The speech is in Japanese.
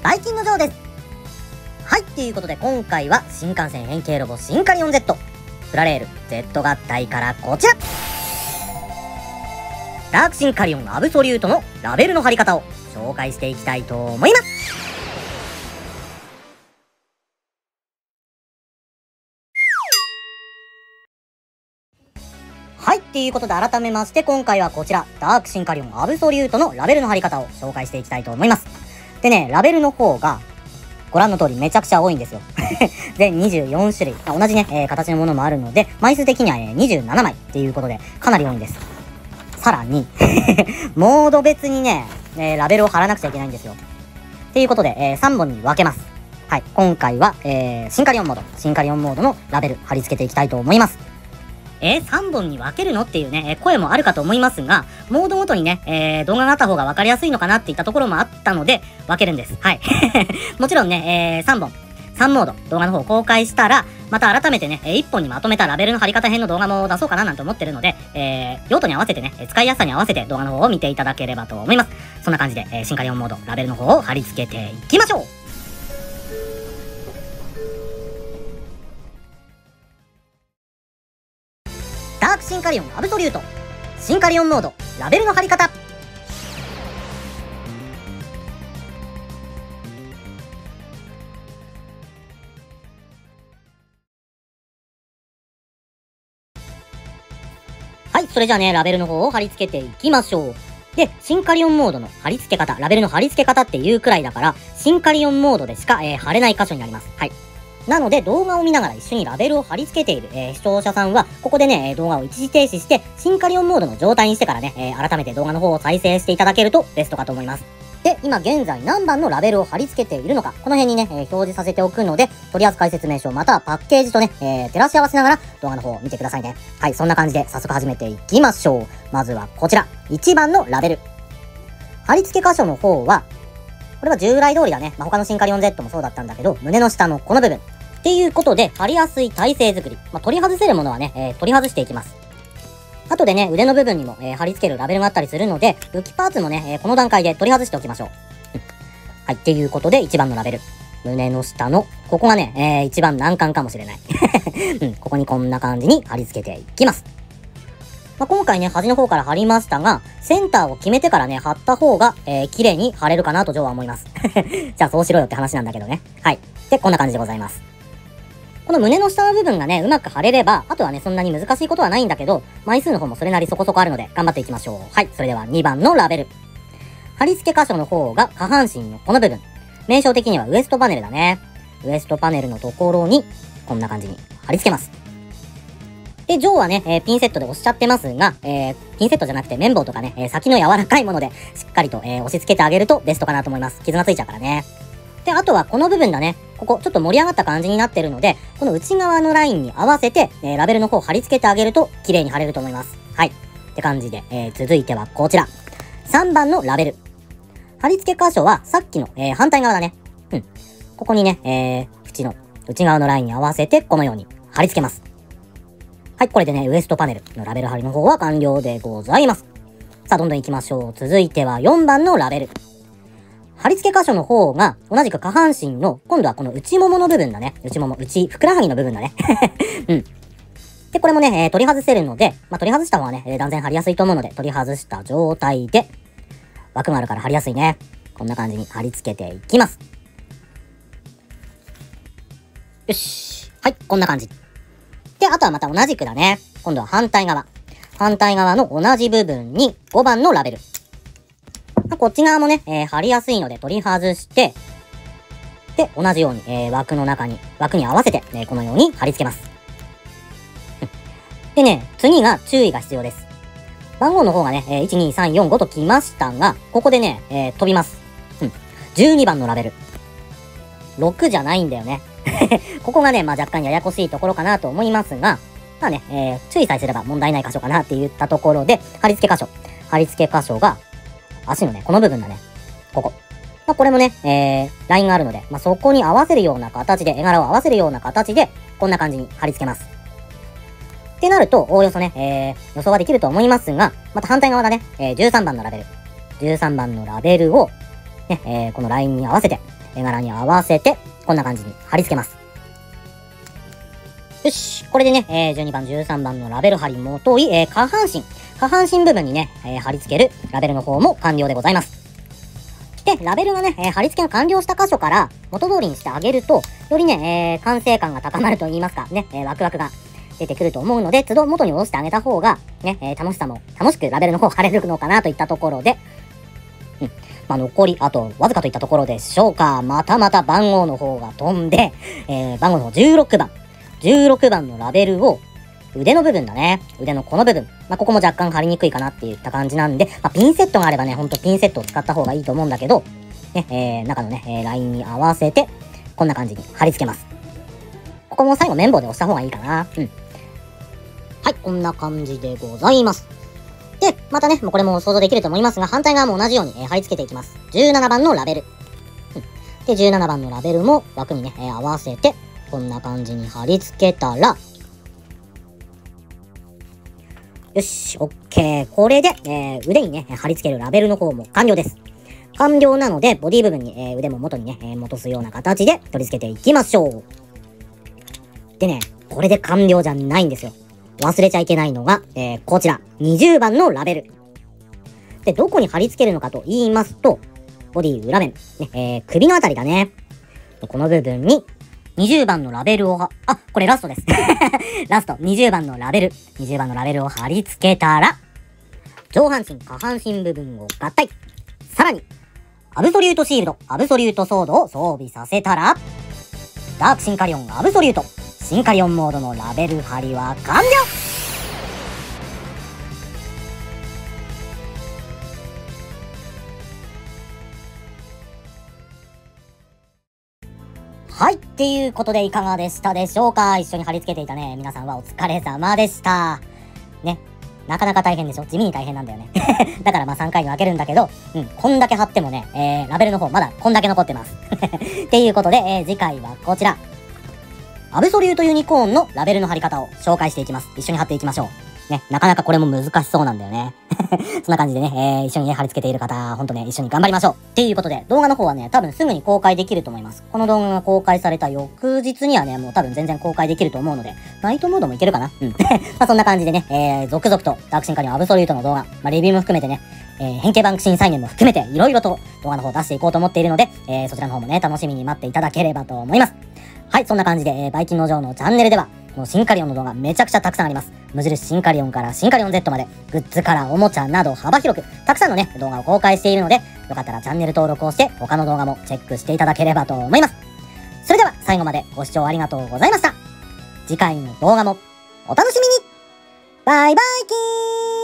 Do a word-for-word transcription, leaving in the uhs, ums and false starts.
バイキンのジョーです。はい、ということで今回は新幹線変形ロボシンカリオン Z プラレール Z 合体からこちらダークシンカリオンアブソリュートのラベルの貼り方を紹介していきたいと思います。はい、ということで改めまして今回はこちらダークシンカリオンアブソリュートのラベルの貼り方を紹介していきたいと思います。でね、ラベルの方がご覧の通りめちゃくちゃ多いんですよ。全にじゅうよんしゅるい。同じね、えー、形のものもあるので、枚数的には、えー、にじゅうななまいっていうことで、かなり多いんです。さらに、モード別にね、えー、ラベルを貼らなくちゃいけないんですよ。っていうことで、えー、さんぼんに分けます。はい。今回は、えー、シンカリオンモード、シンカリオンモードのラベル貼り付けていきたいと思います。えー、さんぼんに分けるのっていうね、えー、声もあるかと思いますが、モードごとにね、えー、動画があった方が分かりやすいのかなっていったところもあったので、分けるんです。はい。もちろんね、えー、さんぼん、さんモード、動画の方を公開したら、また改めてね、いっぽんにまとめたラベルの貼り方編の動画も出そうかななんて思ってるので、えー、用途に合わせてね、使いやすさに合わせて動画の方を見ていただければと思います。そんな感じで、えー、シンカリオンモード、ラベルの方を貼り付けていきましょう。ダークシンカリオンアブソリュートシンカリオンモードラベルの貼り方。はい、それじゃあね、ラベルの方を貼り付けていきましょう。で、シンカリオンモードの貼り付け方、ラベルの貼り付け方っていうくらいだから、シンカリオンモードでしか、えー、貼れない箇所になります。はい。なので、動画を見ながら一緒にラベルを貼り付けている、えー、視聴者さんは、ここでね、動画を一時停止して、シンカリオンモードの状態にしてからね、えー、改めて動画の方を再生していただけるとベストかと思います。で、今現在何番のラベルを貼り付けているのか、この辺にね、えー、表示させておくので、取扱説明書またはパッケージとね、えー、照らし合わせながら動画の方を見てくださいね。はい、そんな感じで早速始めていきましょう。まずはこちら、いちばんのラベル。貼り付け箇所の方は、これは従来通りだね。まあ、他のシンカリオン Z もそうだったんだけど、胸の下のこの部分。っていうことで、貼りやすい体勢作り。まあ、取り外せるものはね、えー、取り外していきます。後でね、腕の部分にも、えー、貼り付けるラベルがあったりするので、武器パーツもね、えー、この段階で取り外しておきましょう。はい、っていうことでいちばんのラベル。胸の下の、ここがね、えー、一番難関かもしれない。うん、ここにこんな感じに貼り付けていきます。まあ、今回ね、端の方から貼りましたが、センターを決めてからね、貼った方が、えー、綺麗に貼れるかなとジョーは思います。じゃあそうしろよって話なんだけどね。はい。で、こんな感じでございます。この胸の下の部分がね、うまく貼れれば、あとはね、そんなに難しいことはないんだけど、枚数の方もそれなりそこそこあるので、頑張っていきましょう。はい、それではにばんのラベル。貼り付け箇所の方が下半身のこの部分。名称的にはウエストパネルだね。ウエストパネルのところに、こんな感じに貼り付けます。で、ジョーはね、えー、ピンセットで押しちゃってますが、えー、ピンセットじゃなくて綿棒とかね、えー、先の柔らかいもので、しっかりと、えー、押し付けてあげるとベストかなと思います。傷がついちゃうからね。で、あとはこの部分だね。ここ、ちょっと盛り上がった感じになってるので、この内側のラインに合わせて、えー、ラベルの方を貼り付けてあげると、綺麗に貼れると思います。はい。って感じで、えー、続いてはこちら。さんばんのラベル。貼り付け箇所は、さっきの、えー、反対側だね。うん。ここにね、えー、縁の、内側のラインに合わせて、このように貼り付けます。はい、これでね、ウエストパネルのラベル貼りの方は完了でございます。さあ、どんどん行きましょう。続いてはよんばんのラベル。貼り付け箇所の方が、同じく下半身の、今度はこの内ももの部分だね。内もも、内、ふくらはぎの部分だね。うん。で、これもね、えー、取り外せるので、まあ、取り外した方がね、えー、断然貼りやすいと思うので、取り外した状態で、枠があるから貼りやすいね。こんな感じに貼り付けていきます。よし。はい、こんな感じ。で、あとはまた同じくだね。今度は反対側。反対側の同じ部分にごばんのラベル。こっち側もね、えー、貼りやすいので取り外して、で、同じように、えー、枠の中に、枠に合わせて、えー、このように貼り付けます。でね、次が注意が必要です。番号の方がね、えー、いち、に、さん、よん、ごと来ましたが、ここでね、えー、飛びます。うん。じゅうにばんのラベル。ろくじゃないんだよね。ここがね、まあ、若干ややこしいところかなと思いますが、まあね、えー、注意さえすれば問題ない箇所かなって言ったところで、貼り付け箇所。貼り付け箇所が、足のね、この部分だね。ここ。まあ、これもね、えー、ラインがあるので、まあ、そこに合わせるような形で、絵柄を合わせるような形で、こんな感じに貼り付けます。ってなると、おおよそね、えー、予想はできると思いますが、また反対側だね、えー、じゅうさんばんのラベル。じゅうさんばんのラベルを、ね、えー、このラインに合わせて、 絵柄に合わせて、こんな感じに貼り付けます。よし。これでね、えー、じゅうにばん、じゅうさんばんのラベル貼りもとい、えー、下半身。下半身部分にね、えー、貼り付けるラベルの方も完了でございます。で、ラベルがね、えー、貼り付けが完了した箇所から元通りにしてあげると、よりね、えー、完成感が高まると言いますか、ね、えー、ワクワクが出てくると思うので、都度元に戻してあげた方が、ね、えー、楽しさも、楽しくラベルの方貼れるのかなといったところで、うん。まあ、残り、あと、わずかといったところでしょうか。またまた番号の方が飛んで、えー、番号の方じゅうろくばん。じゅうろくばんのラベルを、腕の部分だね。腕のこの部分。まあ、ここも若干貼りにくいかなっていった感じなんで、まあ、ピンセットがあればね、ほんとピンセットを使った方がいいと思うんだけど、ね、えー、中のね、えー、ラインに合わせて、こんな感じに貼り付けます。ここも最後綿棒で押した方がいいかな。うん。はい、こんな感じでございます。で、またね、もうこれも想像できると思いますが、反対側も同じように、えー、貼り付けていきます。じゅうななばんのラベル。うん。で、じゅうななばんのラベルも枠にね、えー、合わせて、こんな感じに貼り付けたら、よし、オッケー。これで、えー、腕にね、貼り付けるラベルの方も完了です。完了なので、ボディ部分に、えー、腕も元にね、えー、戻すような形で取り付けていきましょう。でね、これで完了じゃないんですよ。忘れちゃいけないのが、えー、こちら、にじゅうばんのラベル。で、どこに貼り付けるのかと言いますと、ボディ裏面、ね、えー、首のあたりだね。この部分に、にじゅうばんのラベルをは、あ、これラストです。ラスト、にじゅうばんのラベル。にじゅうばんのラベルを貼り付けたら、上半身、下半身部分を合体。さらに、アブソリュートシールド、アブソリュートソードを装備させたら、ダークシンカリオンアブソリュート、シンカリオンモードのラベル貼りは完了。はい。っていうことでいかがでしたでしょうか。一緒に貼り付けていたね、皆さんはお疲れ様でした。ね。なかなか大変でしょ。地味に大変なんだよね。だからまあさんかいに分けるんだけど、うん、こんだけ貼ってもね、えー、ラベルの方まだこんだけ残ってます。っていうことで、えー、次回はこちら。アブソリュートユニコーンのラベルの貼り方を紹介していきます。一緒に貼っていきましょう。ね、なかなかこれも難しそうなんだよね。そんな感じでね、えー、一緒にね、貼り付けている方、ほんとね、一緒に頑張りましょう。っていうことで、動画の方はね、多分すぐに公開できると思います。この動画が公開された翌日にはね、もう多分全然公開できると思うので、ナイトモードもいけるかな。うん。まあそんな感じでね、えー、続々とダークシンカリオンアブソリュートの動画、まあレビューも含めてね、えー、変形バンクシン再現も含めて、いろいろと動画の方出していこうと思っているので、えー、そちらの方もね、楽しみに待っていただければと思います。はい、そんな感じで、えー、バイキンの女王のチャンネルでは、もうシンカリオンの動画めちゃくちゃたくさんあります。無印シンカリオンからシンカリオン Z まで、グッズからおもちゃなど幅広く、たくさんのね、動画を公開しているので、よかったらチャンネル登録をして、他の動画もチェックしていただければと思います。それでは、最後までご視聴ありがとうございました。次回の動画も、お楽しみに。バイバイキーン。